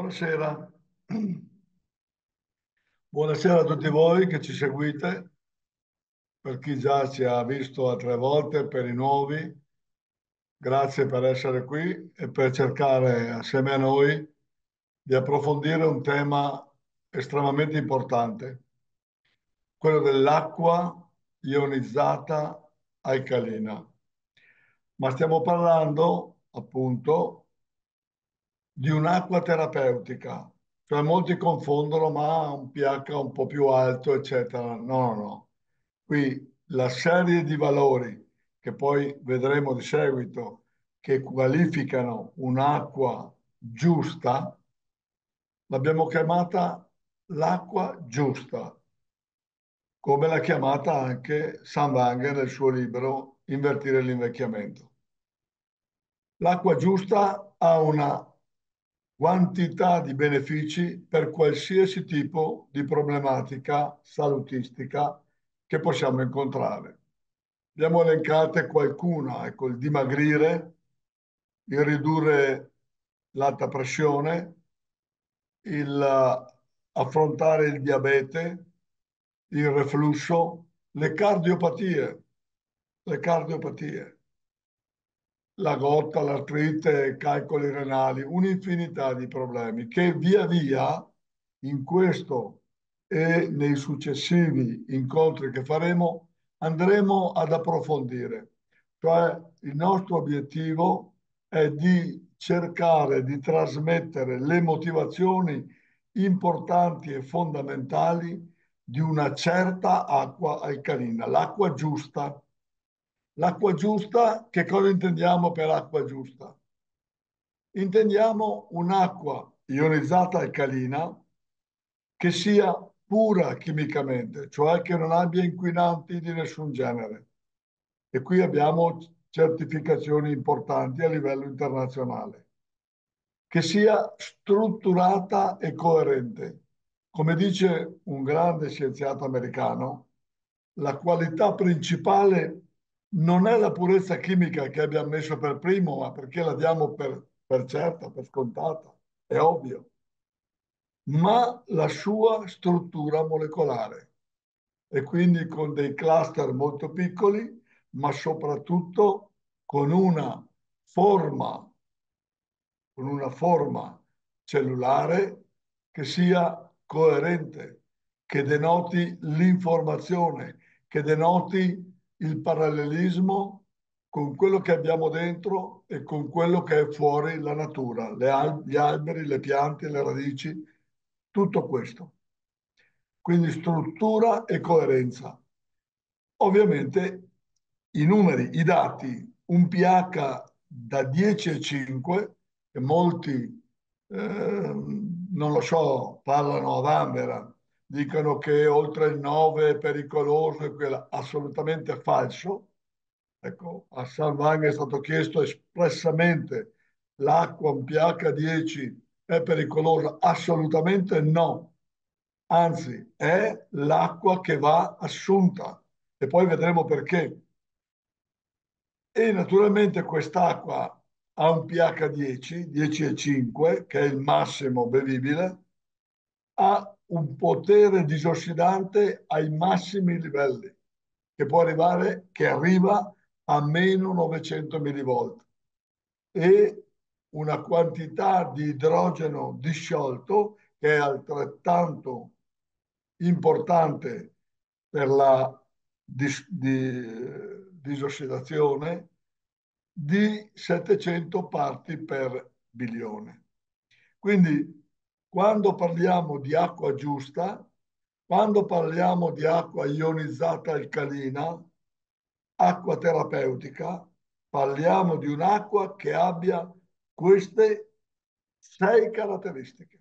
Buonasera. Buonasera a tutti voi che ci seguite, per chi già ci ha visto altre volte, per i nuovi, grazie per essere qui e per cercare assieme a noi di approfondire un tema estremamente importante, quello dell'acqua ionizzata alcalina. Ma stiamo parlando appunto di un'acqua terapeutica, cioè molti confondono, ma ha un pH un po' più alto, eccetera. No, no, no. Qui la serie di valori che poi vedremo di seguito che qualificano un'acqua giusta, l'abbiamo chiamata l'acqua giusta, come l'ha chiamata anche Sam Wanger nel suo libro Invertire l'invecchiamento. L'acqua giusta ha una quantità di benefici per qualsiasi tipo di problematica salutistica che possiamo incontrare. Abbiamo elencate qualcuna, ecco, il dimagrire, il ridurre l'alta pressione, il affrontare il diabete, il reflusso, le cardiopatie, le cardiopatie, la gotta, l'artrite, calcoli renali, un'infinità di problemi che via via in questo e nei successivi incontri che faremo andremo ad approfondire. Cioè il nostro obiettivo è di cercare di trasmettere le motivazioni importanti e fondamentali di una certa acqua alcalina, l'acqua giusta. L'acqua giusta, che cosa intendiamo per acqua giusta? Intendiamo un'acqua ionizzata alcalina che sia pura chimicamente, cioè che non abbia inquinanti di nessun genere. E qui abbiamo certificazioni importanti a livello internazionale. Che sia strutturata e coerente. Come dice un grande scienziato americano, la qualità principale non è la purezza chimica che abbiamo messo per primo, ma perché la diamo per certa, per scontata, è ovvio, ma la sua struttura molecolare e quindi con dei cluster molto piccoli, ma soprattutto con forma, con una forma cellulare che sia coerente, che denoti l'informazione, che denoti il parallelismo con quello che abbiamo dentro e con quello che è fuori la natura, gli alberi, le piante, le radici, tutto questo. Quindi struttura e coerenza. Ovviamente i numeri, i dati, un pH da 10 a 5, che molti, non lo so, parlano a vanvera, dicono che oltre il 9 è pericoloso e quello assolutamente falso. Ecco, a San Vang è stato chiesto espressamente l'acqua a un pH 10 è pericolosa? Assolutamente no. Anzi, è l'acqua che va assunta e poi vedremo perché. E naturalmente quest'acqua ha un pH 10, 10,5, che è il massimo bevibile, ha un potere disossidante ai massimi livelli, che arriva a meno 900 millivolt e una quantità di idrogeno disciolto che è altrettanto importante per la disossidazione di 700 parti per bilione. Quindi quando parliamo di acqua giusta, quando parliamo di acqua ionizzata alcalina, acqua terapeutica, parliamo di un'acqua che abbia queste 6 caratteristiche.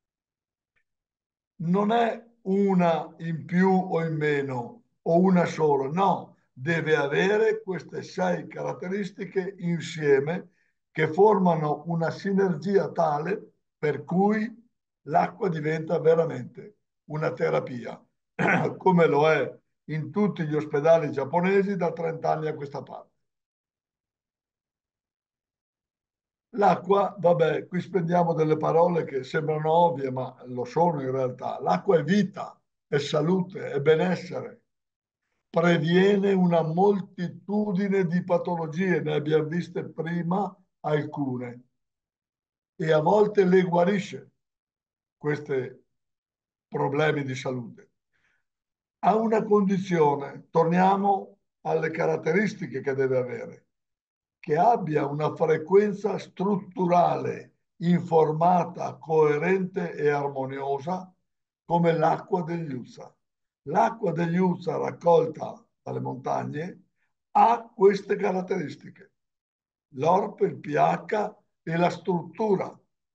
Non è una in più o in meno o una sola, no, deve avere queste 6 caratteristiche insieme che formano una sinergia tale per cui l'acqua diventa veramente una terapia, come lo è in tutti gli ospedali giapponesi da 30 anni a questa parte. L'acqua, vabbè, qui spendiamo delle parole che sembrano ovvie, ma lo sono in realtà. L'acqua è vita, è salute, è benessere. Previene una moltitudine di patologie, ne abbiamo viste prima alcune, e a volte le guarisce questi problemi di salute. Ha una condizione, torniamo alle caratteristiche che deve avere, che abbia una frequenza strutturale informata, coerente e armoniosa come l'acqua degli USA. L'acqua degli USA raccolta dalle montagne ha queste caratteristiche: l'ORP, il pH e la struttura.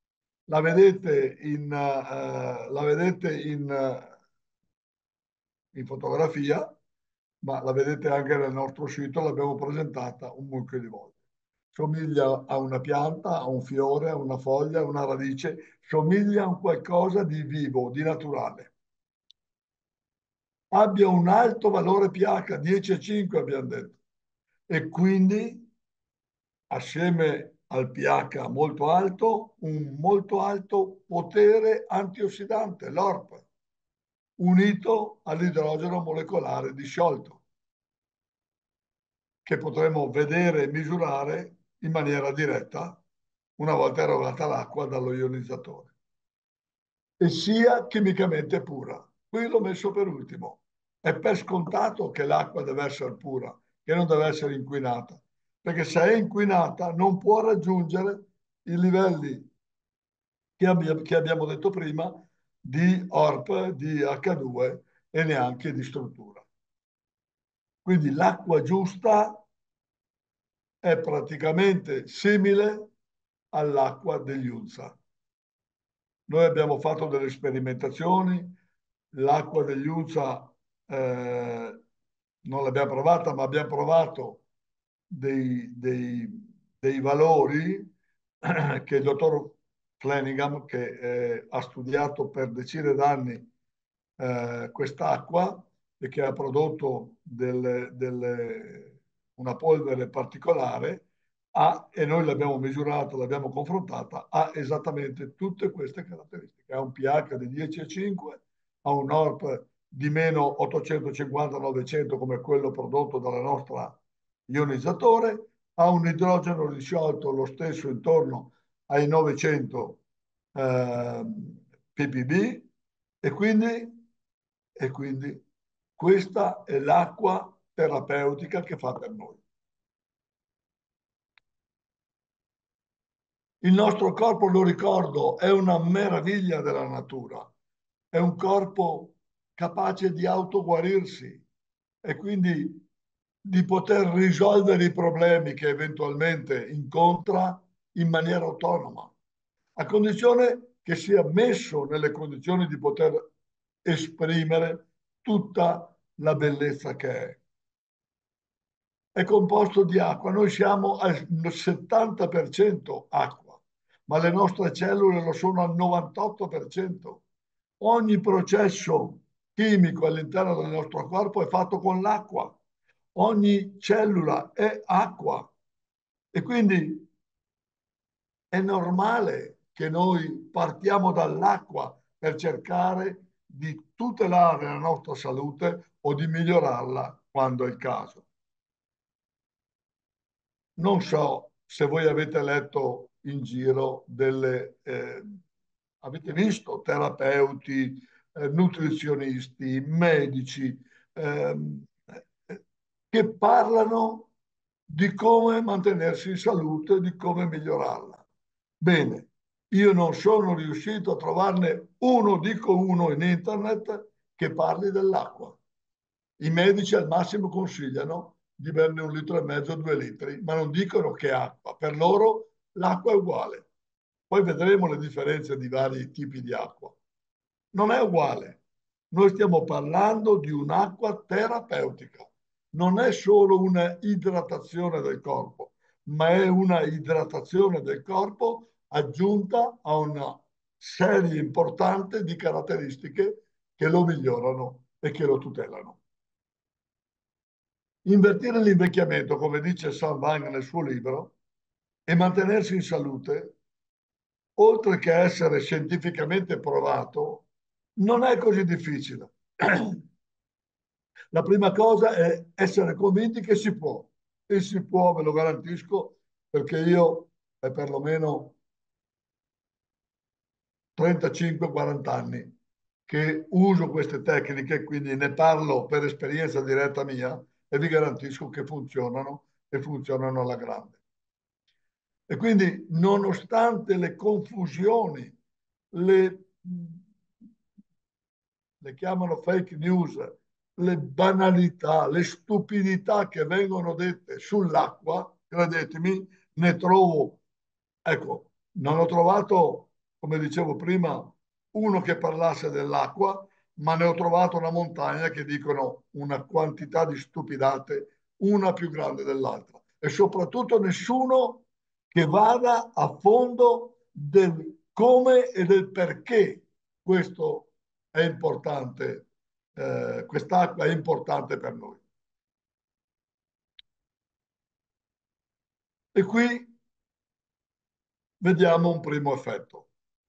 La vedete in fotografia, ma la vedete anche nel nostro sito, l'abbiamo presentata un mucchio di volte. Somiglia a una pianta, a un fiore, a una foglia, a una radice, somiglia a un qualcosa di vivo, di naturale. Abbia un alto valore pH, 10,5 abbiamo detto, e quindi assieme al pH molto alto, un molto alto potere antiossidante, l'ORP, unito all'idrogeno molecolare disciolto, che potremo vedere e misurare in maniera diretta una volta erogata l'acqua dallo ionizzatore. E sia chimicamente pura. Qui l'ho messo per ultimo. È per scontato che l'acqua deve essere pura, che non deve essere inquinata, perché se è inquinata non può raggiungere i livelli che abbiamo detto prima di ORP, di H2 e neanche di struttura. Quindi l'acqua giusta è praticamente simile all'acqua degli ULSA. Noi abbiamo fatto delle sperimentazioni, l'acqua degli ULSA non l'abbiamo provata, ma abbiamo provato dei valori che il dottor Flanagan, che ha studiato per decine d'anni quest'acqua e che ha prodotto una polvere particolare, e noi l'abbiamo misurata, l'abbiamo confrontata, ha esattamente tutte queste caratteristiche. Ha un pH di 10,5, ha un ORP di meno 850-900 come quello prodotto dalla nostra ionizzatore, ha un idrogeno risciolto lo stesso intorno ai 900 ppb, e quindi questa è l'acqua terapeutica che fa per noi. Il nostro corpo, lo ricordo, è una meraviglia della natura, è un corpo capace di autoguarirsi e quindi di poter risolvere i problemi che eventualmente incontra in maniera autonoma, a condizione che sia messo nelle condizioni di poter esprimere tutta la bellezza che è. È composto di acqua, noi siamo al 70% acqua, ma le nostre cellule lo sono al 98%. Ogni processo chimico all'interno del nostro corpo è fatto con l'acqua, ogni cellula è acqua e quindi è normale che noi partiamo dall'acqua per cercare di tutelare la nostra salute o di migliorarla quando è il caso. Non so se voi avete letto in giro avete visto terapeuti, nutrizionisti, medici, ehm, che parlano di come mantenersi in salute, di come migliorarla. Bene, io non sono riuscito a trovarne uno, dico uno in internet, che parli dell'acqua. I medici al massimo consigliano di berne 1,5 litri, 2 litri, ma non dicono che è acqua. Per loro l'acqua è uguale. Poi vedremo le differenze di vari tipi di acqua. Non è uguale. Noi stiamo parlando di un'acqua terapeutica. Non è solo una idratazione del corpo, ma è una idratazione del corpo aggiunta a una serie importante di caratteristiche che lo migliorano e che lo tutelano. Invertire l'invecchiamento, come dice Sam Wang nel suo libro, e mantenersi in salute, oltre che essere scientificamente provato, non è così difficile. La prima cosa è essere convinti che si può, e si può, ve lo garantisco, perché io è perlomeno 35-40 anni che uso queste tecniche, quindi ne parlo per esperienza diretta mia e vi garantisco che funzionano e funzionano alla grande. E quindi, nonostante le confusioni, le, le chiamano fake news, le banalità, le stupidità che vengono dette sull'acqua, credetemi, ne trovo, ecco, non ho trovato, come dicevo prima, uno che parlasse dell'acqua, ma ne ho trovato una montagna che dicono una quantità di stupidate, una più grande dell'altra. E soprattutto nessuno che vada a fondo del come e del perché questo è importante, quest'acqua è importante per noi. E qui vediamo un primo effetto.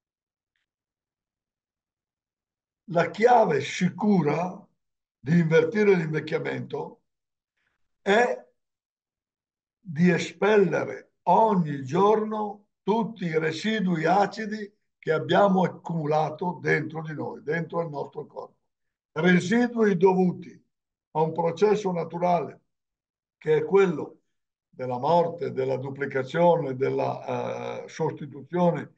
La chiave sicura di invertire l'invecchiamento è di espellere ogni giorno tutti i residui acidi che abbiamo accumulato dentro di noi, dentro il nostro corpo. Residui dovuti a un processo naturale che è quello della morte, della duplicazione, della sostituzione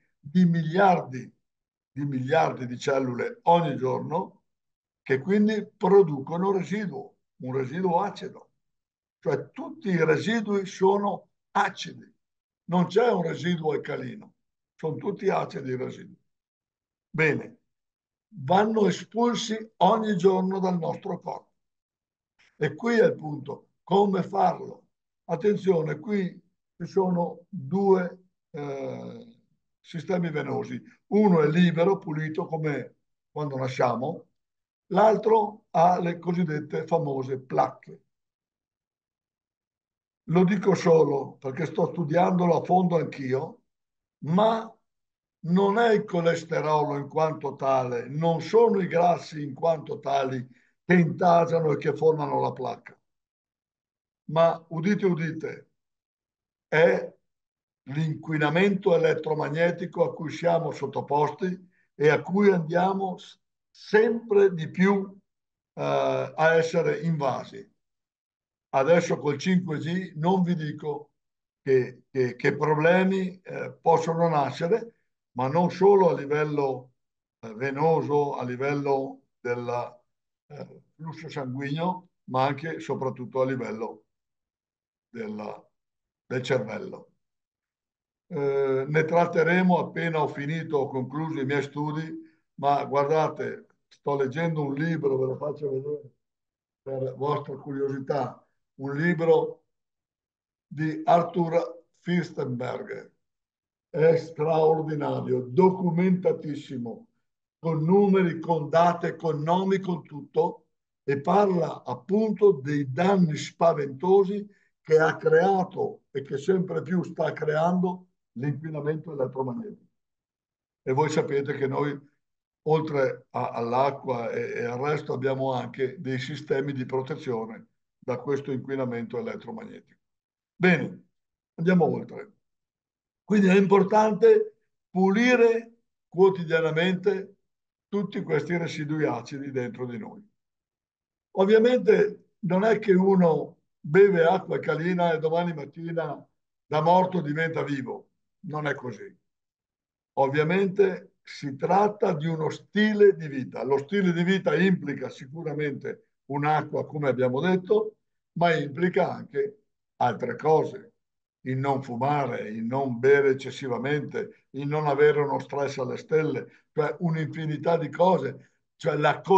di miliardi di cellule ogni giorno, che quindi producono residuo, un residuo acido. Cioè tutti i residui sono acidi, non c'è un residuo alcalino, sono tutti acidi i residui. Bene, vanno espulsi ogni giorno dal nostro corpo. E qui è il punto, come farlo? Attenzione, qui ci sono due sistemi venosi. Uno è libero, pulito, come quando nasciamo, l'altro ha le cosiddette famose placche. Lo dico solo perché sto studiandolo a fondo anch'io, ma non è il colesterolo in quanto tale, non sono i grassi in quanto tali che intasano e che formano la placca, ma udite, udite, è l'inquinamento elettromagnetico a cui siamo sottoposti e a cui andiamo sempre di più a essere invasi. Adesso col 5G non vi dico che problemi possono nascere, ma non solo a livello venoso, a livello del flusso sanguigno, ma anche e soprattutto a livello della- del cervello. Ne tratteremo appena ho finito, ho concluso i miei studi, ma guardate, sto leggendo un libro, ve lo faccio vedere per vostra curiosità, un libro di Arthur Firstenberg. È straordinario, documentatissimo, con numeri, con date, con nomi, con tutto, e parla appunto dei danni spaventosi che ha creato e che sempre più sta creando l'inquinamento elettromagnetico. E voi sapete che noi, oltre all'acqua e al resto, abbiamo anche dei sistemi di protezione da questo inquinamento elettromagnetico. Bene, andiamo oltre. Quindi è importante pulire quotidianamente tutti questi residui acidi dentro di noi. Ovviamente non è che uno beve acqua alcalina e domani mattina da morto diventa vivo, non è così. Ovviamente si tratta di uno stile di vita. Lo stile di vita implica sicuramente un'acqua, come abbiamo detto, ma implica anche altre cose. Il non fumare, il non bere eccessivamente, il non avere uno stress alle stelle, cioè un'infinità di cose, cioè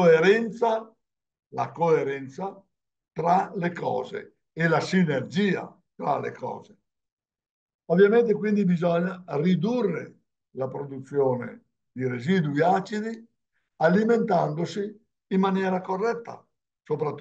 la coerenza tra le cose e la sinergia tra le cose. Ovviamente quindi bisogna ridurre la produzione di residui acidi alimentandosi in maniera corretta,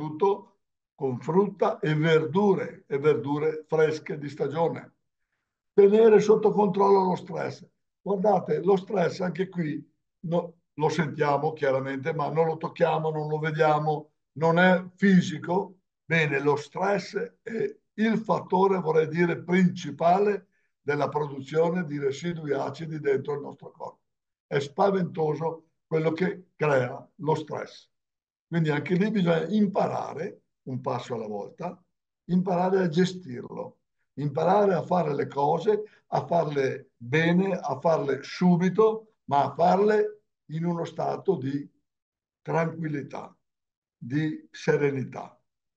soprattutto con frutta e verdure fresche di stagione. tenere sotto controllo lo stress. Guardate, lo stress anche qui lo sentiamo chiaramente, ma non lo tocchiamo, non lo vediamo, non è fisico. Bene, lo stress è il fattore, vorrei dire, principale della produzione di residui acidi dentro il nostro corpo. È spaventoso quello che crea lo stress. Quindi anche lì bisogna imparare, un passo alla volta, imparare a gestirlo, imparare a fare le cose, a farle bene, a farle subito, ma a farle in uno stato di tranquillità, di serenità.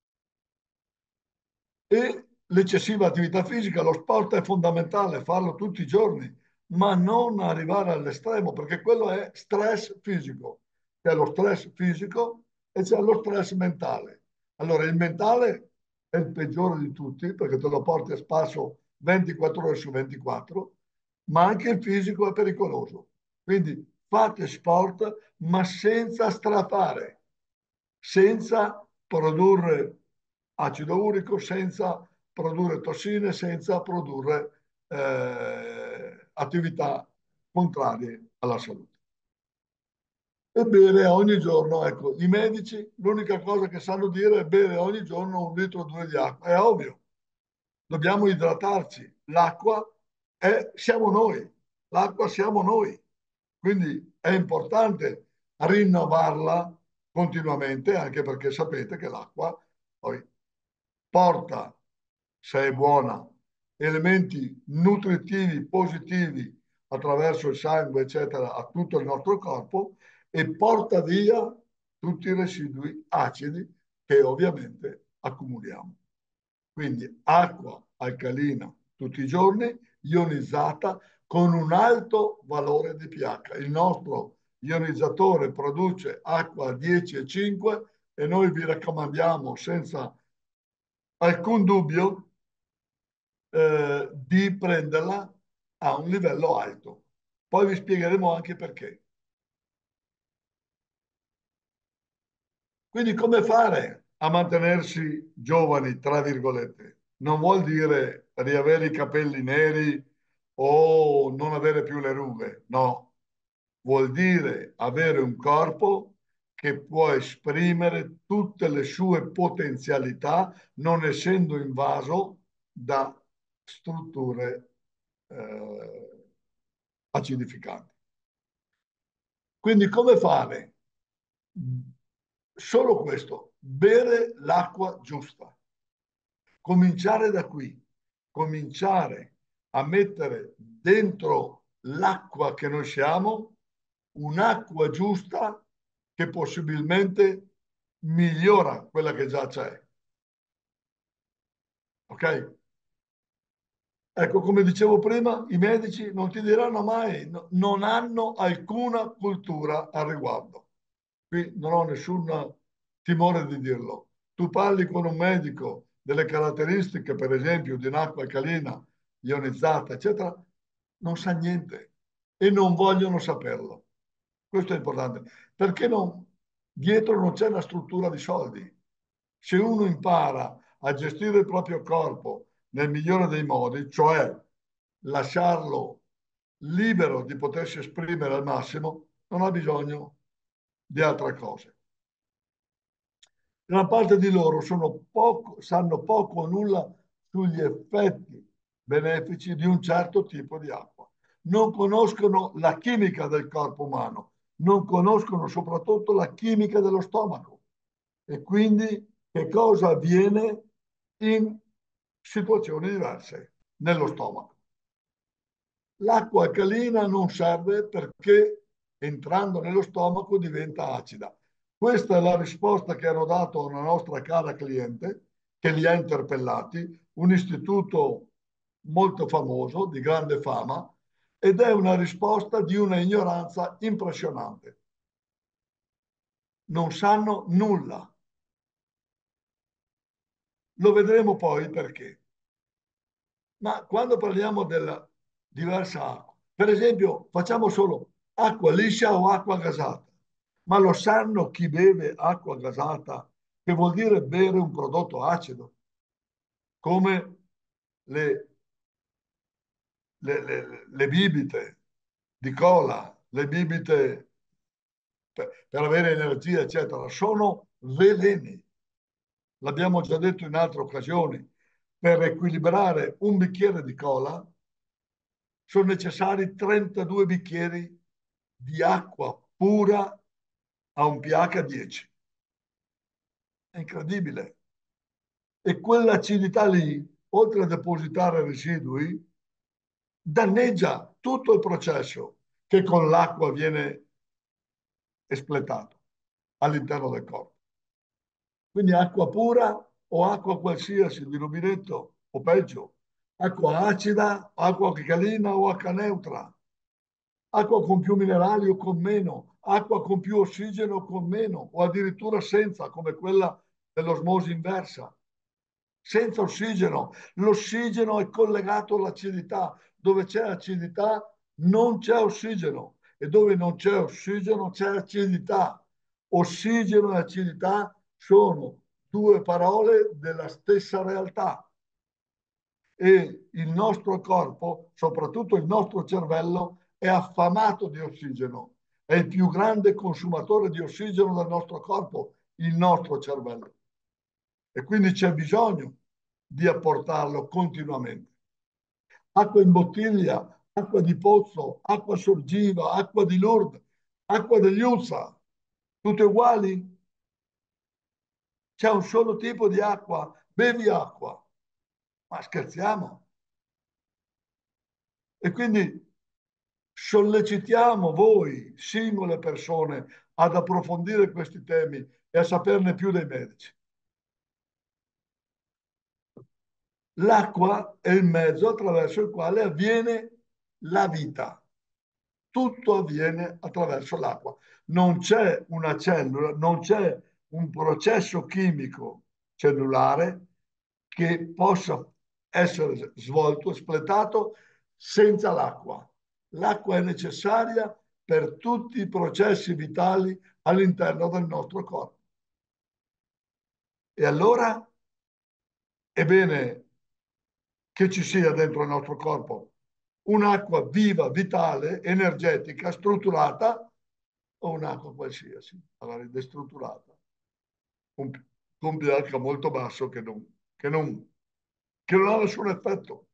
E l'eccessiva attività fisica, lo sport è fondamentale, farlo tutti i giorni, ma non arrivare all'estremo, perché quello è stress fisico. C'è lo stress fisico e c'è lo stress mentale. Allora, il mentale è il peggiore di tutti, perché te lo porti a spasso 24 ore su 24, ma anche il fisico è pericoloso. Quindi fate sport, ma senza strafare, senza produrre acido urico, senza produrre tossine, senza produrre attività contrarie alla salute. E bere ogni giorno, ecco, i medici l'unica cosa che sanno dire è bere ogni giorno 1 litro o 2 di acqua. È ovvio, dobbiamo idratarci. L'acqua siamo noi, l'acqua siamo noi. Quindi è importante rinnovarla continuamente, anche perché sapete che l'acqua poi porta, se è buona, elementi nutritivi positivi attraverso il sangue, eccetera, a tutto il nostro corpo e porta via tutti i residui acidi che ovviamente accumuliamo. Quindi acqua alcalina tutti i giorni, ionizzata con un alto valore di pH. Il nostro ionizzatore produce acqua a 10,5 e noi vi raccomandiamo senza alcun dubbio di prenderla a un livello alto. Poi vi spiegheremo anche perché. Quindi come fare a mantenersi giovani, tra virgolette? Non vuol dire riavere i capelli neri o non avere più le rughe, no. Vuol dire avere un corpo che può esprimere tutte le sue potenzialità non essendo invaso da strutture acidificanti. Quindi come fare? Solo questo, bere l'acqua giusta. Cominciare da qui, cominciare a mettere dentro l'acqua che noi siamo un'acqua giusta che possibilmente migliora quella che già c'è. Ok? Ecco, come dicevo prima, i medici non ti diranno mai, non hanno alcuna cultura al riguardo. Qui non ho nessun timore di dirlo. Tu parli con un medico delle caratteristiche, per esempio, di un'acqua alcalina, ionizzata, eccetera, non sa niente e non vogliono saperlo. Questo è importante, perché dietro non c'è una struttura di soldi. Se uno impara a gestire il proprio corpo nel migliore dei modi, cioè lasciarlo libero di potersi esprimere al massimo, non ha bisogno di altre cose. Gran parte di loro sanno poco o nulla sugli effetti benefici di un certo tipo di acqua. Non conoscono la chimica del corpo umano, non conoscono soprattutto la chimica dello stomaco e quindi che cosa avviene in situazioni diverse nello stomaco. L'acqua alcalina non serve perché entrando nello stomaco diventa acida. Questa è la risposta che hanno dato a una nostra cara cliente che li ha interpellati, un istituto molto famoso, di grande fama, ed è una risposta di una ignoranza impressionante. Non sanno nulla. Lo vedremo poi perché. Ma quando parliamo della diversa acqua, per esempio, facciamo solo acqua liscia o acqua gasata, ma lo sanno chi beve acqua gasata, che vuol dire bere un prodotto acido, come le le bibite di cola, le bibite per avere energia, eccetera, sono veleni. L'abbiamo già detto in altre occasioni. Per equilibrare un bicchiere di cola sono necessari 32 bicchieri di acqua pura a un pH 10. È incredibile. E quell'acidità lì, oltre a depositare residui, danneggia tutto il processo che con l'acqua viene espletato all'interno del corpo. Quindi acqua pura o acqua qualsiasi di rubinetto o peggio, acqua acida, acqua alcalina o acqua neutra, acqua con più minerali o con meno, acqua con più ossigeno o con meno, o addirittura senza, come quella dell'osmosi inversa. Senza ossigeno. L'ossigeno è collegato all'acidità. Dove c'è acidità non c'è ossigeno e dove non c'è ossigeno c'è acidità. Ossigeno e acidità sono due parole della stessa realtà e il nostro corpo, soprattutto il nostro cervello, è affamato di ossigeno. È il più grande consumatore di ossigeno del nostro corpo, il nostro cervello. E quindi c'è bisogno di apportarlo continuamente. Acqua in bottiglia, acqua di pozzo, acqua sorgiva, acqua di Lourdes, acqua degli USA, tutte uguali? C'è un solo tipo di acqua, bevi acqua. Ma scherziamo? E quindi sollecitiamo voi, singole persone, ad approfondire questi temi e a saperne più dei medici. L'acqua è il mezzo attraverso il quale avviene la vita. Tutto avviene attraverso l'acqua. Non c'è una cellula, non c'è un processo chimico cellulare che possa essere svolto, espletato senza l'acqua. L'acqua è necessaria per tutti i processi vitali all'interno del nostro corpo. E allora è bene che ci sia dentro il nostro corpo un'acqua viva, vitale, energetica, strutturata o un'acqua qualsiasi, magari destrutturata, con, con pH molto basso che non ha nessun effetto.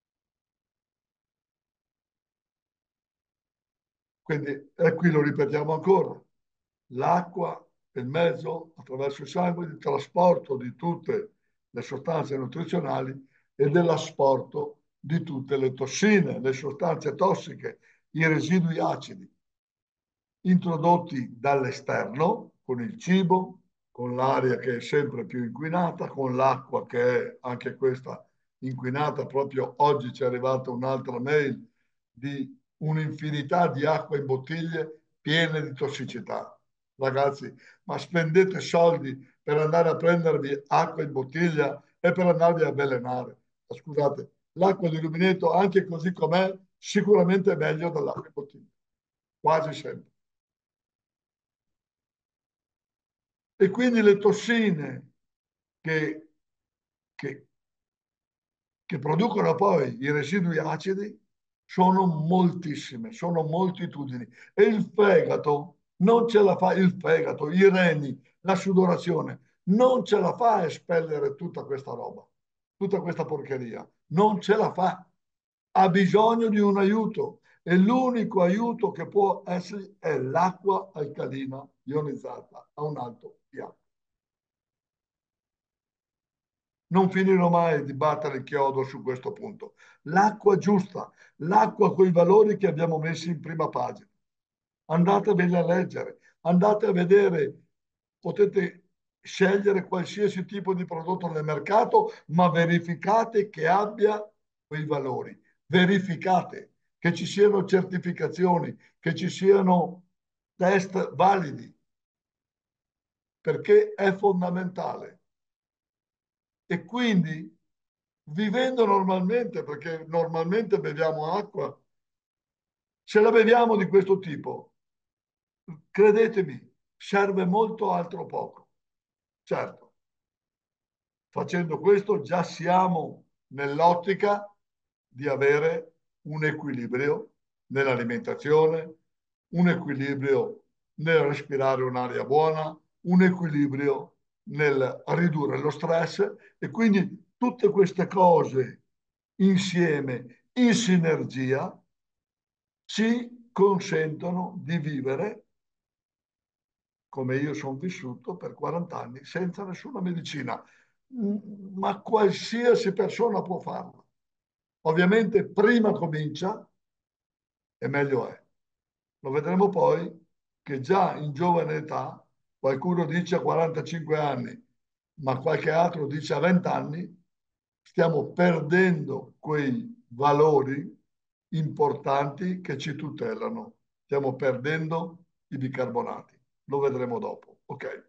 Quindi, e qui lo ripetiamo ancora, l'acqua è il mezzo attraverso il sangue di trasporto di tutte le sostanze nutrizionali e dell'asporto di tutte le tossine, le sostanze tossiche, i residui acidi introdotti dall'esterno con il cibo, con l'aria che è sempre più inquinata, con l'acqua che è anche questa inquinata. Proprio oggi ci è arrivata un'altra mail di un'infinità di acqua in bottiglie piene di tossicità. Ragazzi, ma spendete soldi per andare a prendervi acqua in bottiglia e per andarvi a avvelenare. Scusate, l'acqua di rubinetto, anche così com'è, sicuramente è meglio dell'acqua in bottiglia, quasi sempre. E quindi le tossine che, che, che producono poi i residui acidi sono moltissime, sono moltitudini. E il fegato non ce la fa, il fegato, i reni, la sudorazione, non ce la fa a espellere tutta questa roba, tutta questa porcheria. Non ce la fa. Ha bisogno di un aiuto e l'unico aiuto che può essere è l'acqua alcalina ionizzata a un alto pH. Non finirò mai di battere il chiodo su questo punto. L'acqua giusta, l'acqua con i valori che abbiamo messi in prima pagina. Andateveli a leggere, andate a vedere, potete scegliere qualsiasi tipo di prodotto nel mercato, ma verificate che abbia quei valori. Verificate che ci siano certificazioni, che ci siano test validi, perché è fondamentale. E quindi vivendo normalmente, perché normalmente beviamo acqua, se la beviamo di questo tipo, credetemi, serve molto altro poco. Certo, facendo questo già siamo nell'ottica di avere un equilibrio nell'alimentazione, un equilibrio nel respirare un'aria buona, un equilibrio nel ridurre lo stress e quindi tutte queste cose insieme, in sinergia, ci consentono di vivere come io sono vissuto per 40 anni senza nessuna medicina. Ma qualsiasi persona può farlo. Ovviamente prima comincia e meglio è. Lo vedremo poi che già in giovane età, qualcuno dice a 45 anni, ma qualche altro dice a 20 anni, stiamo perdendo quei valori importanti che ci tutelano. Stiamo perdendo i bicarbonati. Lo vedremo dopo. Ok?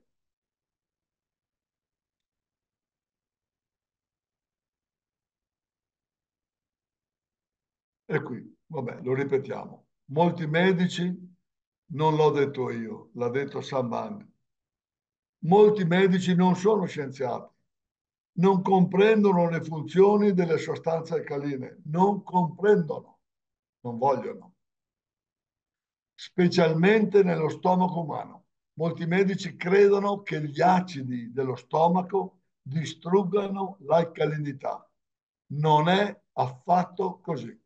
E qui, vabbè, lo ripetiamo. Molti medici, non l'ho detto io, l'ha detto Samban, molti medici non sono scienziati, non comprendono le funzioni delle sostanze alcaline, non comprendono, non vogliono, specialmente nello stomaco umano. Molti medici credono che gli acidi dello stomaco distruggano l'alcalinità. Non è affatto così.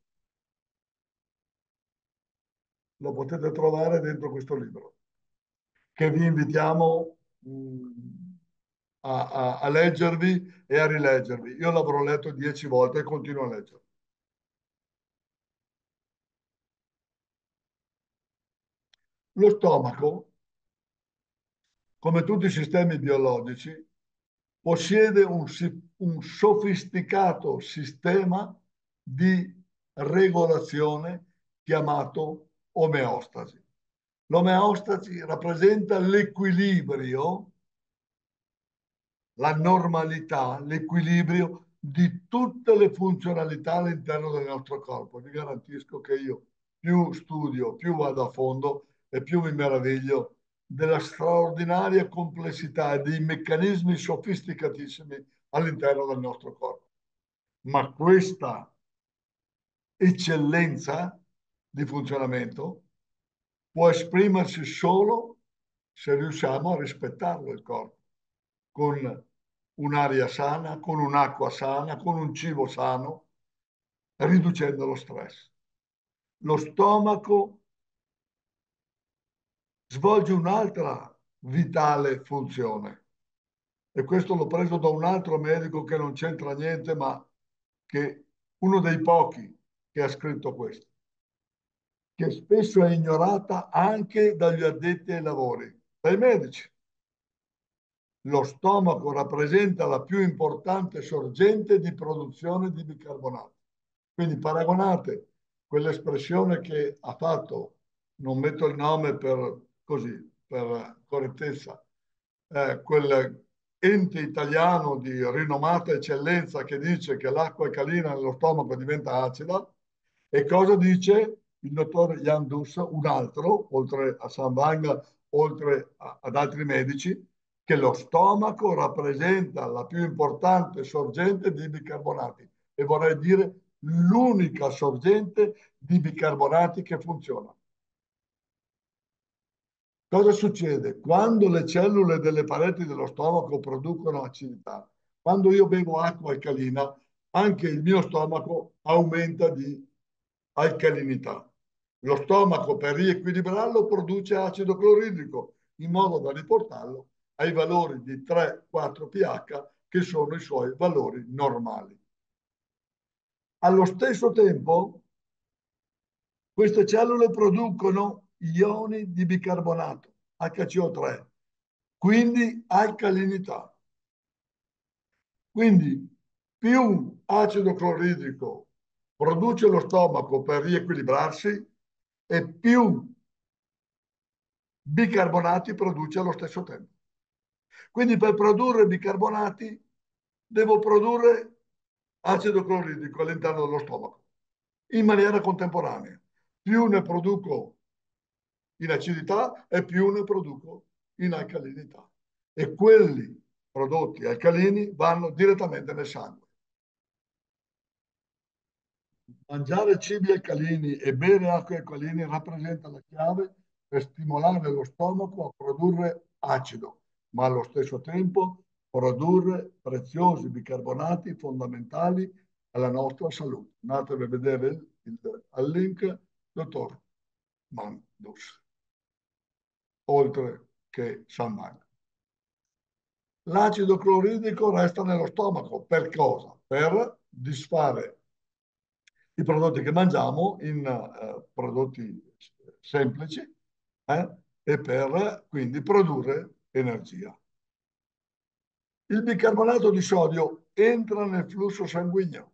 Lo potete trovare dentro questo libro, che vi invitiamo a leggervi e a rileggervi. Io l'avrò letto 10 volte e continuo a leggerlo. Lo stomaco, come tutti i sistemi biologici, possiede un sofisticato sistema di regolazione chiamato omeostasi. L'omeostasi rappresenta l'equilibrio, la normalità, l'equilibrio di tutte le funzionalità all'interno del nostro corpo. Vi garantisco che io più studio, più vado a fondo e più mi meraviglio della straordinaria complessità e dei meccanismi sofisticatissimi all'interno del nostro corpo. Ma questa eccellenza di funzionamento può esprimersi solo se riusciamo a rispettarlo il corpo, con un'aria sana, con un'acqua sana, con un cibo sano, riducendo lo stress. Lo stomaco svolge un'altra vitale funzione e questo l'ho preso da un altro medico che non c'entra niente, ma che uno dei pochi che ha scritto questo, che spesso è ignorata anche dagli addetti ai lavori, dai medici. Lo stomaco rappresenta la più importante sorgente di produzione di bicarbonato. Quindi paragonate quell'espressione che ha fatto, non metto il nome per così, per correttezza, quel ente italiano di rinomata eccellenza che dice che l'acqua alcalina nello stomaco diventa acida, e cosa dice il dottor Jan Dus, un altro, oltre a San Vanga, ad altri medici, che lo stomaco rappresenta la più importante sorgente di bicarbonati e vorrei dire l'unica sorgente di bicarbonati che funziona. Cosa succede? Quando le cellule delle pareti dello stomaco producono acidità, quando io bevo acqua alcalina, anche il mio stomaco aumenta di alcalinità. Lo stomaco, per riequilibrarlo, produce acido cloridrico in modo da riportarlo ai valori di 3-4 pH che sono i suoi valori normali. Allo stesso tempo, queste cellule producono ioni di bicarbonato, HCO3, quindi alcalinità. Quindi più acido cloridrico produce lo stomaco per riequilibrarsi e più bicarbonati produce allo stesso tempo. Quindi per produrre bicarbonati devo produrre acido cloridrico all'interno dello stomaco in maniera contemporanea. Più ne produco in acidità e più ne produco in alcalinità. E quelli prodotti alcalini vanno direttamente nel sangue. Mangiare cibi alcalini e bere acque alcaline rappresenta la chiave per stimolare lo stomaco a produrre acido, ma allo stesso tempo produrre preziosi bicarbonati fondamentali alla nostra salute. Andatevi a vedere al link, dottor Mandus, oltre che San Marco. L'acido cloridrico resta nello stomaco. Per cosa? Per disfare i prodotti che mangiamo in prodotti semplici e per quindi produrre energia. Il bicarbonato di sodio entra nel flusso sanguigno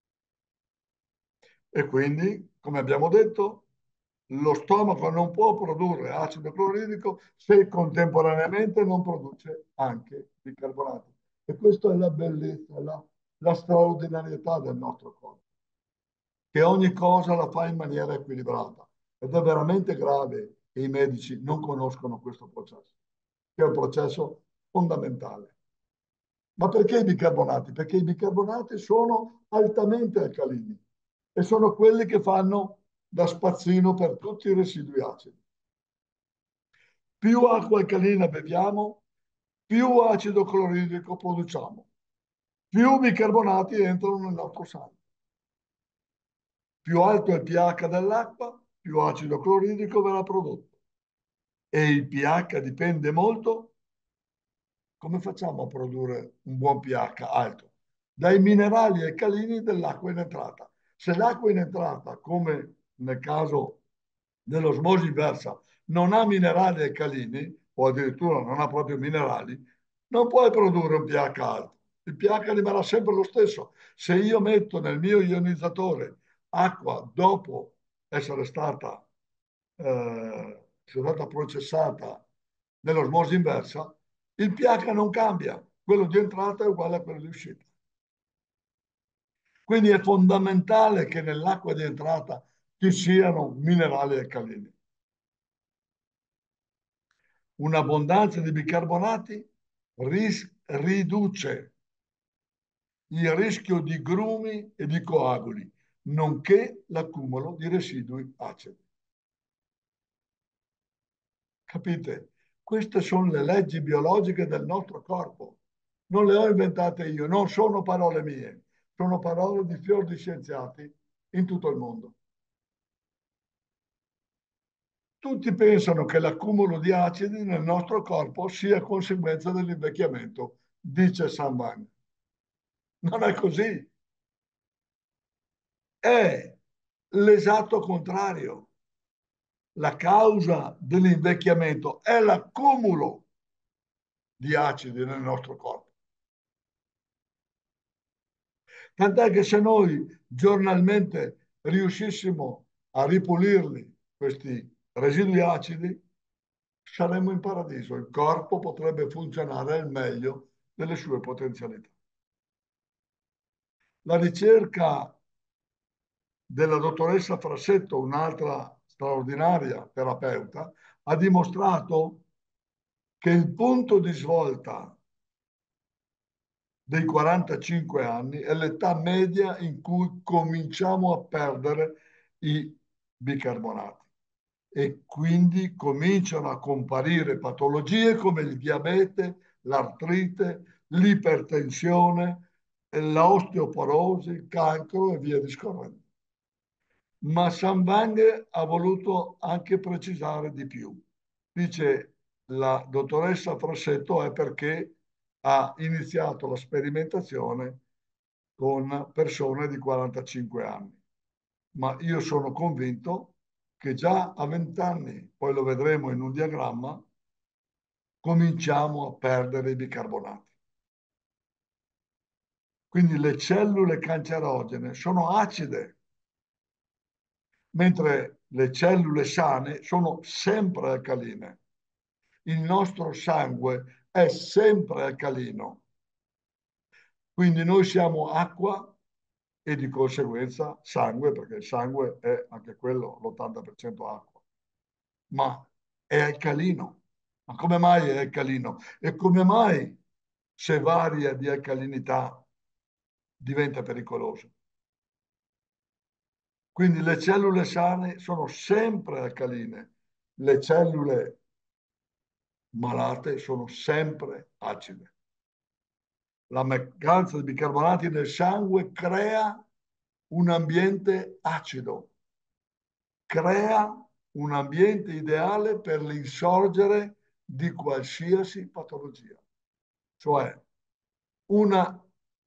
e quindi, come abbiamo detto, lo stomaco non può produrre acido cloridrico se contemporaneamente non produce anche bicarbonato. E questa è la bellezza, la straordinarietà del nostro corpo, che ogni cosa la fa in maniera equilibrata. Ed è veramente grave che i medici non conoscono questo processo, che è un processo fondamentale. Ma perché i bicarbonati? Perché i bicarbonati sono altamente alcalini e sono quelli che fanno da spazzino per tutti i residui acidi. Più acqua alcalina beviamo, più acido cloridrico produciamo, più bicarbonati entrano nel nostro sangue. Più alto è il pH dell'acqua, più acido cloridrico verrà prodotto. E il pH dipende molto. Come facciamo a produrre un buon pH alto? Dai minerali alcalini dell'acqua in entrata. Se l'acqua in entrata, come nel caso dell'osmosi inversa, non ha minerali alcalini, o addirittura non ha proprio minerali, non puoi produrre un pH alto. Il pH rimarrà sempre lo stesso. Se io metto nel mio ionizzatore acqua dopo essere stata processata nell'osmosi inversa, il pH non cambia, quello di entrata è uguale a quello di uscita. Quindi è fondamentale che nell'acqua di entrata ci siano minerali alcalini. Un'abbondanza di bicarbonati riduce il rischio di grumi e di coaguli, nonché l'accumulo di residui acidi. Capite? Queste sono le leggi biologiche del nostro corpo. Non le ho inventate io, non sono parole mie, sono parole di fior di scienziati in tutto il mondo. Tutti pensano che l'accumulo di acidi nel nostro corpo sia conseguenza dell'invecchiamento, dice San Van. Non è così, è l'esatto contrario. La causa dell'invecchiamento è l'accumulo di acidi nel nostro corpo. Tant'è che se noi giornalmente riuscissimo a ripulirli, questi residui acidi, saremmo in paradiso. Il corpo potrebbe funzionare al meglio delle sue potenzialità. La ricerca della dottoressa Frassetto, un'altra straordinaria terapeuta, ha dimostrato che il punto di svolta dei 45 anni è l'età media in cui cominciamo a perdere i bicarbonati e quindi cominciano a comparire patologie come il diabete, l'artrite, l'ipertensione, l'osteoporosi, il cancro e via discorrendo. Ma San Wang ha voluto anche precisare di più. Dice la dottoressa Frassetto è perché ha iniziato la sperimentazione con persone di 45 anni. Ma io sono convinto che già a 20 anni, poi lo vedremo in un diagramma, cominciamo a perdere i bicarbonati. Quindi le cellule cancerogene sono acide, mentre le cellule sane sono sempre alcaline. Il nostro sangue è sempre alcalino. Quindi noi siamo acqua e di conseguenza sangue, perché il sangue è anche quello l'80% acqua, ma è alcalino. Ma come mai è alcalino? E come mai se varia di alcalinità diventa pericoloso? Quindi le cellule sane sono sempre alcaline, le cellule malate sono sempre acide. La mancanza di bicarbonati nel sangue crea un ambiente acido, crea un ambiente ideale per l'insorgere di qualsiasi patologia. Cioè una,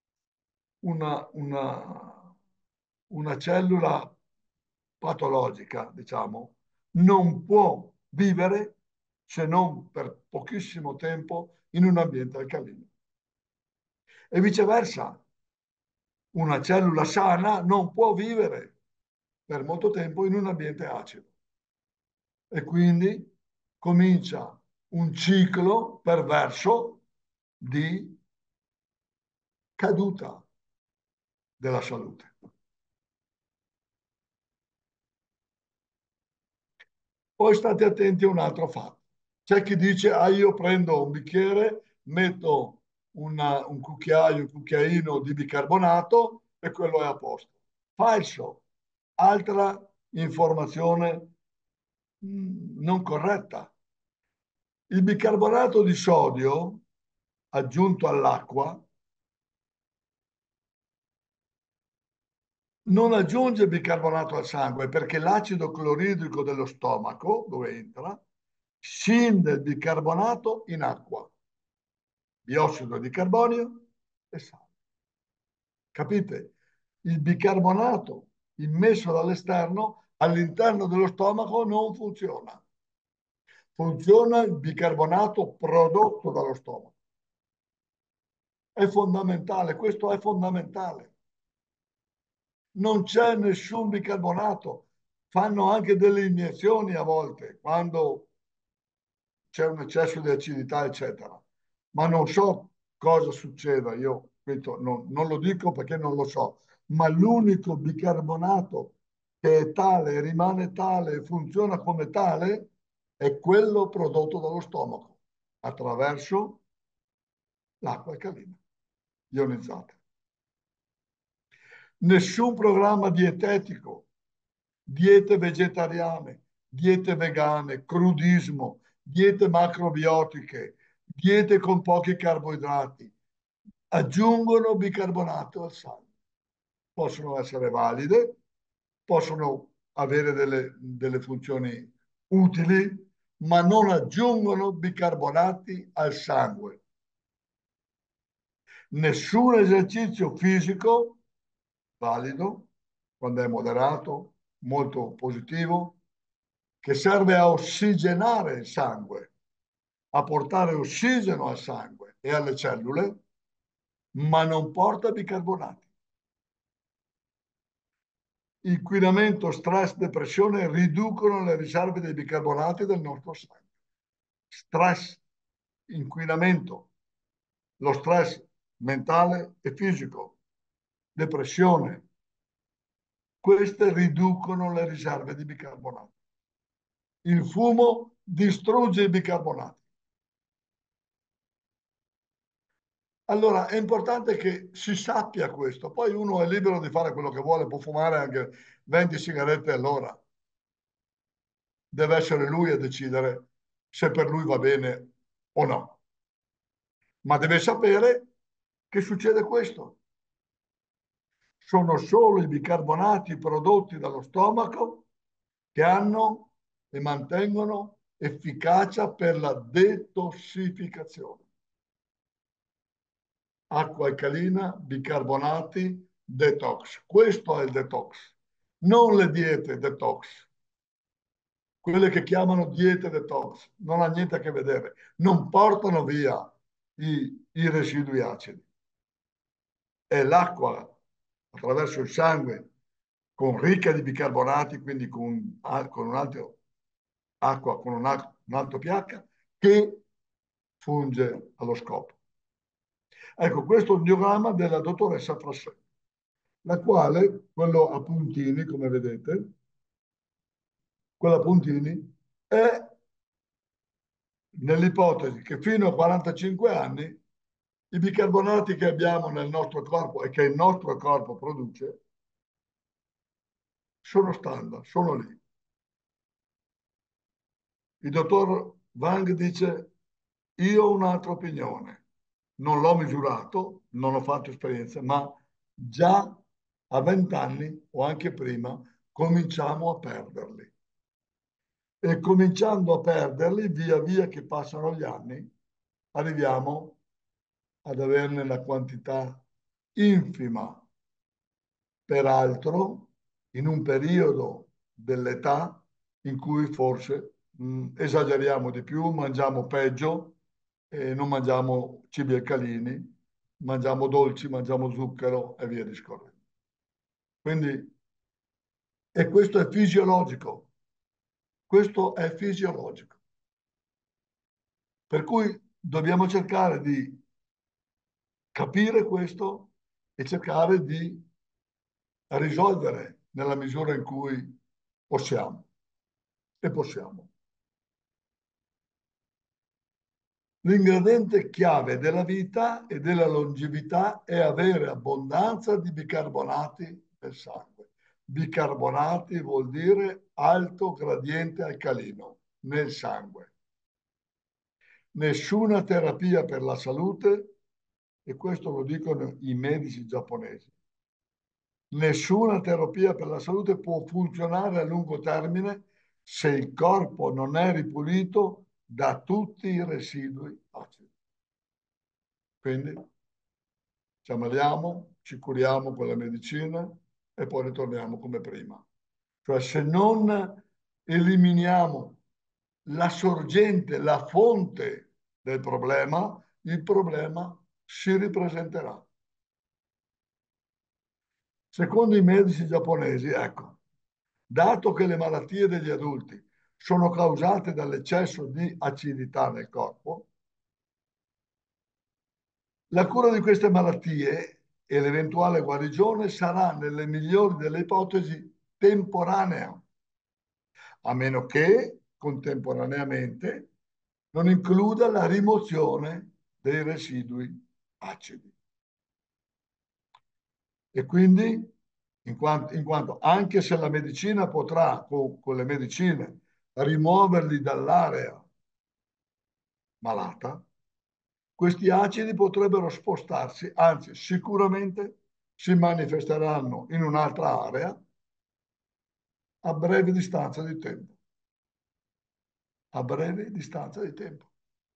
una, una cellula patologica, diciamo, non può vivere se non per pochissimo tempo in un ambiente alcalino. E viceversa, una cellula sana non può vivere per molto tempo in un ambiente acido. E quindi comincia un ciclo perverso di caduta della salute. Poi state attenti a un altro fatto. C'è chi dice, ah, io prendo un bicchiere, metto un cucchiaio, un cucchiaino di bicarbonato e quello è a posto. Falso. Altra informazione non corretta. Il bicarbonato di sodio aggiunto all'acqua non aggiunge bicarbonato al sangue perché l'acido cloridrico dello stomaco, dove entra, scinde il bicarbonato in acqua, biossido di carbonio e sale. Capite? Il bicarbonato immesso dall'esterno all'interno dello stomaco non funziona. Funziona il bicarbonato prodotto dallo stomaco. È fondamentale, questo è fondamentale. Non c'è nessun bicarbonato. Fanno anche delle iniezioni a volte, quando c'è un eccesso di acidità, eccetera. Ma non so cosa succeda, io questo non lo dico perché non lo so, ma l'unico bicarbonato che è tale, rimane tale e funziona come tale è quello prodotto dallo stomaco attraverso l'acqua alcalina ionizzata. Nessun programma dietetico, diete vegetariane, diete vegane, crudismo, diete macrobiotiche, diete con pochi carboidrati, aggiungono bicarbonato al sangue. Possono essere valide, possono avere delle funzioni utili, ma non aggiungono bicarbonati al sangue. Nessun esercizio fisico valido, quando è moderato, molto positivo, che serve a ossigenare il sangue, a portare ossigeno al sangue e alle cellule, ma non porta bicarbonati. Inquinamento, stress, depressione riducono le riserve dei bicarbonati del nostro sangue. Stress, inquinamento, lo stress mentale e fisico, depressione, queste riducono le riserve di bicarbonato. Il fumo distrugge i bicarbonati. Allora è importante che si sappia questo. Poi uno è libero di fare quello che vuole, può fumare anche 20 sigarette all'ora. Deve essere lui a decidere se per lui va bene o no. Ma deve sapere che succede questo. Sono solo i bicarbonati prodotti dallo stomaco che hanno e mantengono efficacia per la detossificazione. Acqua alcalina, bicarbonati, detox. Questo è il detox, non le diete detox. Quelle che chiamano diete detox non ha niente a che vedere, non portano via i residui acidi. È l'acqua attraverso il sangue con ricca di bicarbonati, quindi con un alto acqua con un alto pH, che funge allo scopo. Ecco, questo è un diagramma della dottoressa Frassè, la quale, quello a puntini, come vedete, quello a puntini è nell'ipotesi che fino a 45 anni i bicarbonati che abbiamo nel nostro corpo e che il nostro corpo produce sono standard, sono lì. Il dottor Wang dice, io ho un'altra opinione, non l'ho misurato, non ho fatto esperienza, ma già a 20 anni o anche prima cominciamo a perderli. E cominciando a perderli, via via che passano gli anni, arriviamo ad averne la quantità infima. Peraltro, in un periodo dell'età in cui forse esageriamo di più, mangiamo peggio, non mangiamo cibi alcalini, mangiamo dolci, mangiamo zucchero e via discorrendo. Quindi, e questo è fisiologico, questo è fisiologico. Per cui dobbiamo cercare di capire questo e cercare di risolvere nella misura in cui possiamo. E possiamo. L'ingrediente chiave della vita e della longevità è avere abbondanza di bicarbonati nel sangue. Bicarbonati vuol dire alto gradiente alcalino nel sangue. Nessuna terapia per la salute, e questo lo dicono i medici giapponesi, nessuna terapia per la salute può funzionare a lungo termine se il corpo non è ripulito da tutti i residui acidi. Quindi ci ammaliamo, ci curiamo con la medicina e poi ritorniamo come prima. Cioè se non eliminiamo la sorgente, la fonte del problema, il problema si ripresenterà. Secondo i medici giapponesi, ecco, dato che le malattie degli adulti sono causate dall'eccesso di acidità nel corpo, la cura di queste malattie e l'eventuale guarigione sarà, nelle migliori delle ipotesi, temporanea, a meno che contemporaneamente non includa la rimozione dei residui acidi. E quindi, in quanto anche se la medicina potrà, con le medicine, rimuoverli dall'area malata, questi acidi potrebbero spostarsi, anzi sicuramente si manifesteranno in un'altra area a breve distanza di tempo. A breve distanza di tempo.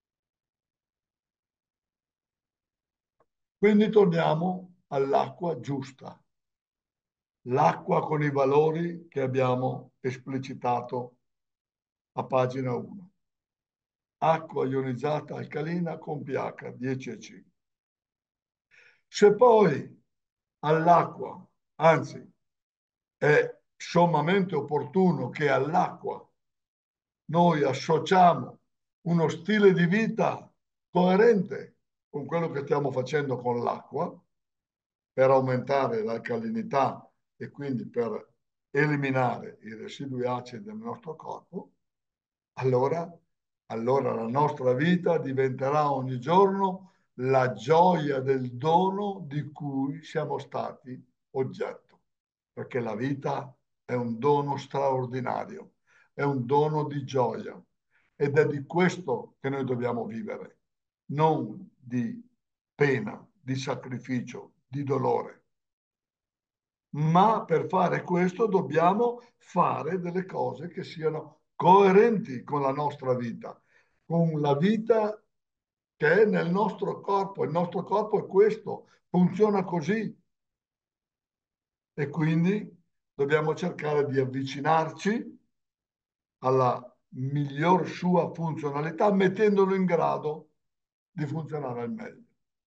Quindi torniamo all'acqua giusta, l'acqua con i valori che abbiamo esplicitato a pagina 1. Acqua ionizzata alcalina con pH 10,5. Se poi all'acqua, anzi è sommamente opportuno che all'acqua noi associamo uno stile di vita coerente con quello che stiamo facendo con l'acqua per aumentare l'alcalinità e quindi per eliminare i residui acidi del nostro corpo, allora, allora la nostra vita diventerà ogni giorno la gioia del dono di cui siamo stati oggetto, perché la vita è un dono straordinario, è un dono di gioia ed è di questo che noi dobbiamo vivere, non di pena, di sacrificio, di dolore. Ma per fare questo dobbiamo fare delle cose che siano coerenti con la nostra vita, con la vita che è nel nostro corpo. Il nostro corpo è questo, funziona così e quindi dobbiamo cercare di avvicinarci alla miglior sua funzionalità, mettendolo in grado di funzionare al meglio.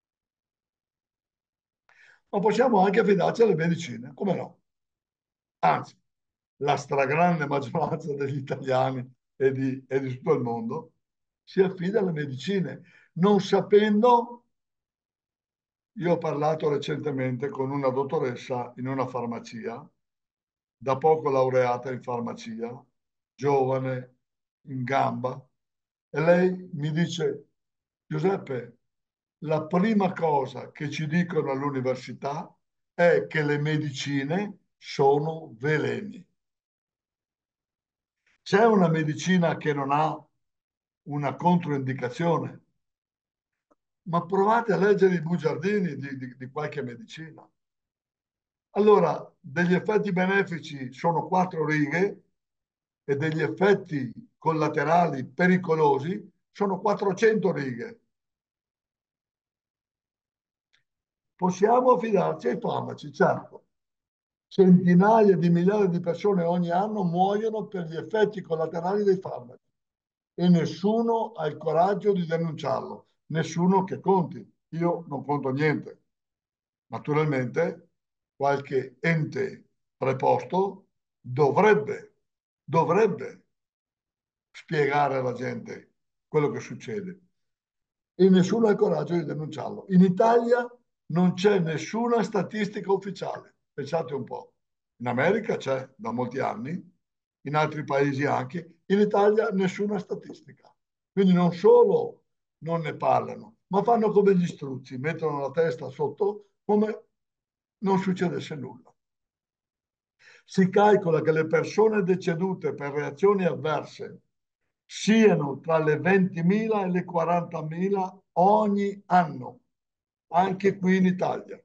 Ma possiamo anche affidarci alle medicine, come no? Anzi, la stragrande maggioranza degli italiani e di tutto il mondo si affida alle medicine, non sapendo. Io ho parlato recentemente con una dottoressa in una farmacia, da poco laureata in farmacia, giovane, in gamba, e lei mi dice, Giuseppe, la prima cosa che ci dicono all'università è che le medicine sono veleni. C'è una medicina che non ha una controindicazione, ma provate a leggere i bugiardini di qualche medicina. Allora, degli effetti benefici sono 4 righe e degli effetti collaterali pericolosi sono 400 righe. Possiamo affidarci ai farmaci, certo. Centinaia di migliaia di persone ogni anno muoiono per gli effetti collaterali dei farmaci e nessuno ha il coraggio di denunciarlo, nessuno che conti. Io non conto niente. Naturalmente, qualche ente preposto dovrebbe spiegare alla gente quello che succede e nessuno ha il coraggio di denunciarlo. In Italia non c'è nessuna statistica ufficiale. Pensate un po'. In America c'è da molti anni, in altri paesi anche, in Italia nessuna statistica. Quindi non solo non ne parlano, ma fanno come gli struzzi, mettono la testa sotto come non succedesse nulla. Si calcola che le persone decedute per reazioni avverse siano tra le 20.000 e le 40.000 ogni anno, anche qui in Italia.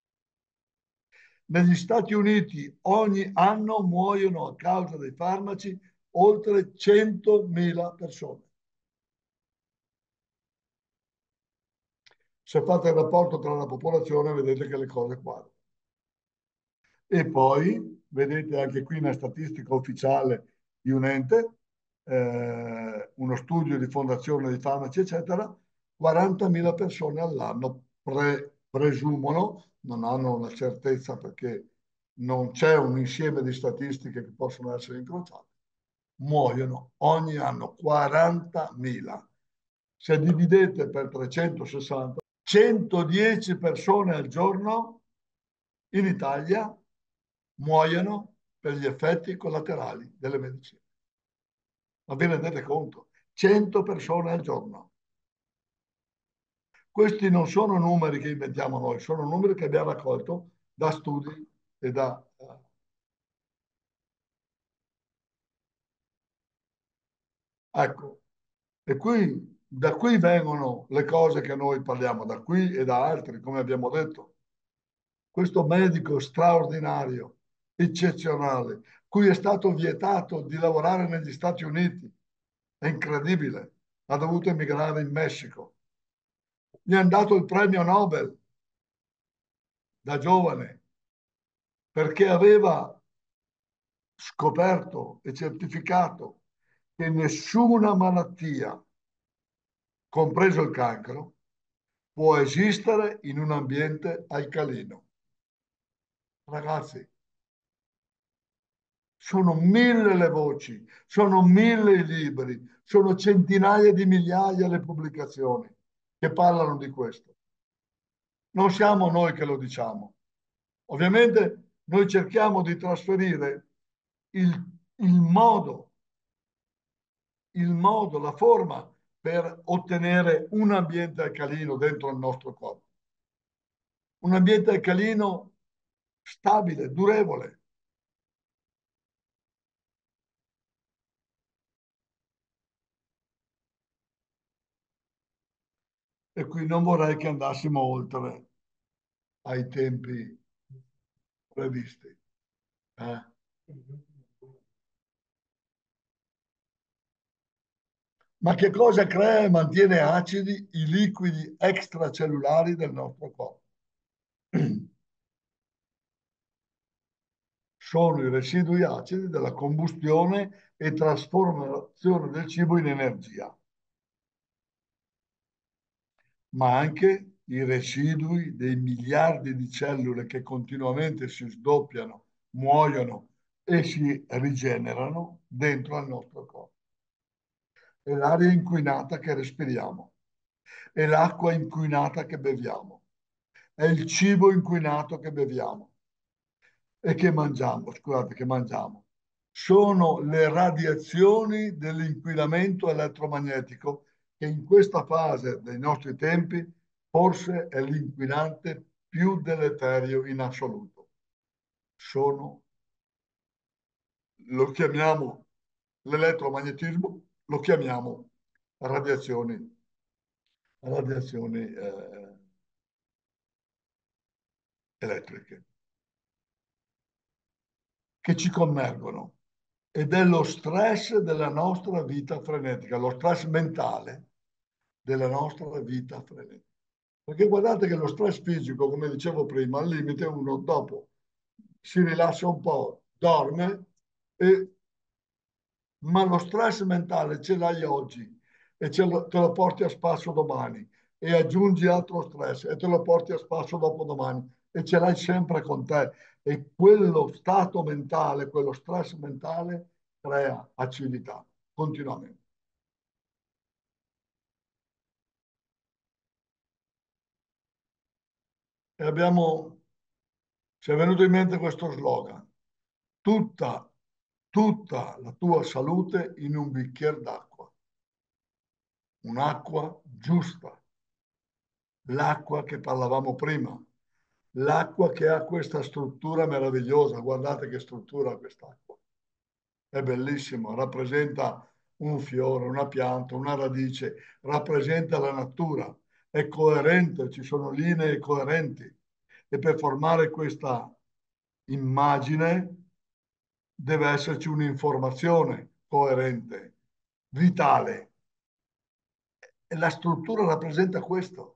Negli Stati Uniti ogni anno muoiono a causa dei farmaci oltre 100.000 persone. Se fate il rapporto tra la popolazione vedete che le cose quadrano. E poi vedete anche qui una statistica ufficiale di un ente, uno studio di fondazione di farmaci, eccetera, 40.000 persone all'anno presumono, non hanno una certezza perché non c'è un insieme di statistiche che possono essere incrociate, muoiono ogni anno 40.000. Se dividete per 360, 110 persone al giorno in Italia muoiono per gli effetti collaterali delle medicine. Ma vi rendete conto? 100 persone al giorno. Questi non sono numeri che inventiamo noi, sono numeri che abbiamo raccolto da studi e da... ecco, e qui, da qui vengono le cose che noi parliamo, da qui e da altri, come abbiamo detto. Questo medico straordinario, eccezionale, cui è stato vietato di lavorare negli Stati Uniti, è incredibile, ha dovuto emigrare in Messico. Gli hanno dato il premio Nobel da giovane perché aveva scoperto e certificato che nessuna malattia, compreso il cancro, può esistere in un ambiente alcalino. Ragazzi, sono 1.000 le voci, sono 1.000 i libri, sono centinaia di migliaia le pubblicazioni che parlano di questo. Non siamo noi che lo diciamo. Ovviamente noi cerchiamo di trasferire il, il modo, la forma per ottenere un ambiente alcalino dentro il nostro corpo. Un ambiente alcalino stabile, durevole. E qui non vorrei che andassimo oltre ai tempi previsti. Eh? Ma che cosa crea e mantiene acidi i liquidi extracellulari del nostro corpo? Sono i residui acidi della combustione e trasformazione del cibo in energia, ma anche i residui dei miliardi di cellule che continuamente si sdoppiano, muoiono e si rigenerano dentro al nostro corpo. È l'aria inquinata che respiriamo, è l'acqua inquinata che beviamo, è il cibo inquinato che beviamo e che mangiamo, scusate, che mangiamo. Sono le radiazioni dell'inquinamento elettromagnetico che in questa fase dei nostri tempi forse è l'inquinante più deleterio in assoluto. Sono, lo chiamiamo L'elettromagnetismo lo chiamiamo radiazioni, radiazioni elettriche che ci commergono ed è lo stress della nostra vita frenetica, lo stress mentale della nostra vita frenetica. Perché guardate che lo stress fisico, come dicevo prima, al limite uno dopo si rilassa un po', dorme, e, ma lo stress mentale ce l'hai oggi e te lo porti a spasso domani e aggiungi altro stress e te lo porti a spasso dopodomani e ce l'hai sempre con te. E quello stato mentale, quello stress mentale crea acidità continuamente. E ci è venuto in mente questo slogan: tutta, tutta la tua salute in un bicchiere d'acqua, un'acqua giusta, l'acqua che parlavamo prima, l'acqua che ha questa struttura meravigliosa. Guardate che struttura ha quest'acqua. È bellissimo, rappresenta un fiore, una pianta, una radice, rappresenta la natura, è coerente, ci sono linee coerenti. E per formare questa immagine deve esserci un'informazione coerente, vitale. E la struttura rappresenta questo,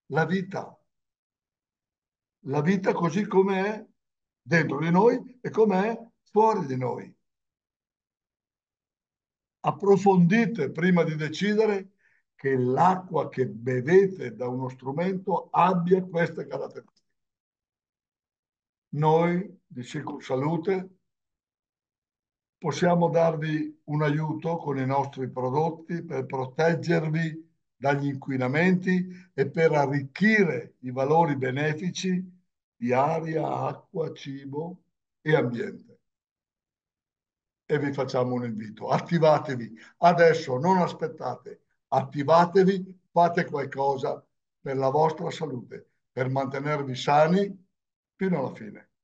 la vita così come è dentro di noi e come è fuori di noi. Approfondite prima di decidere che l'acqua che bevete da uno strumento abbia queste caratteristiche. Noi di Sicur Salute possiamo darvi un aiuto con i nostri prodotti per proteggervi dagli inquinamenti e per arricchire i valori benefici di aria, acqua, cibo e ambiente. E vi facciamo un invito: attivatevi adesso, non aspettate, attivatevi, fate qualcosa per la vostra salute, per mantenervi sani fino alla fine.